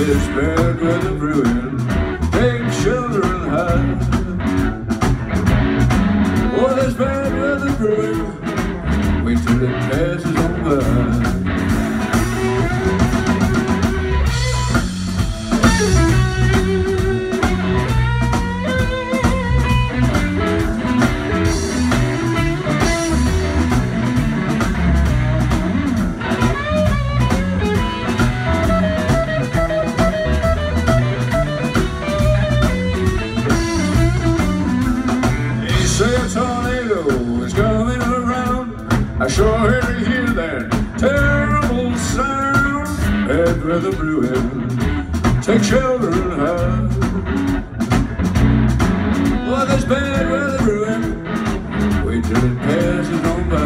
There's bad weather brewing, take shelter and hide. Oh, there's bad weather brewing, wait till it passes on by. Say a tornado is coming around, I sure hate to hear that terrible sound. Bad weather brewing, take shelter and hide. Well, there's bad weather brewing, wait till it passes on by.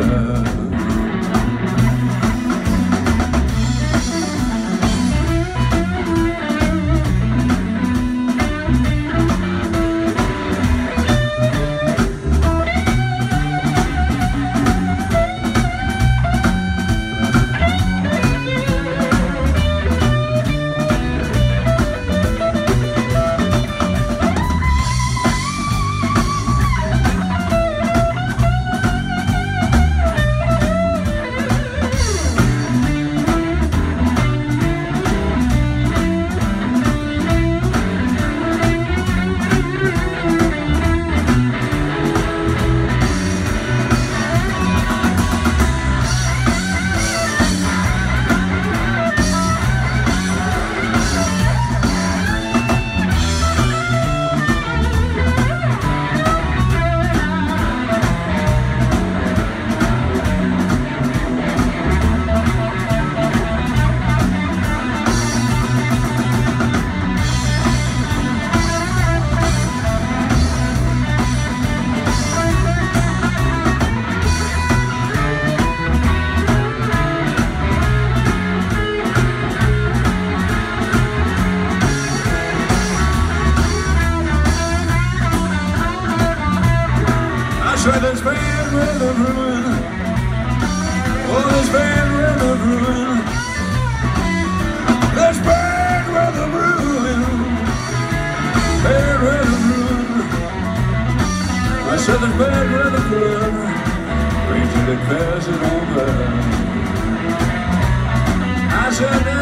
There's bad weather brewing, oh, there's bad weather brewing, there's bad weather brewing, bad weather brewing. I said there's bad weather brewing, wait till it passes on by. I said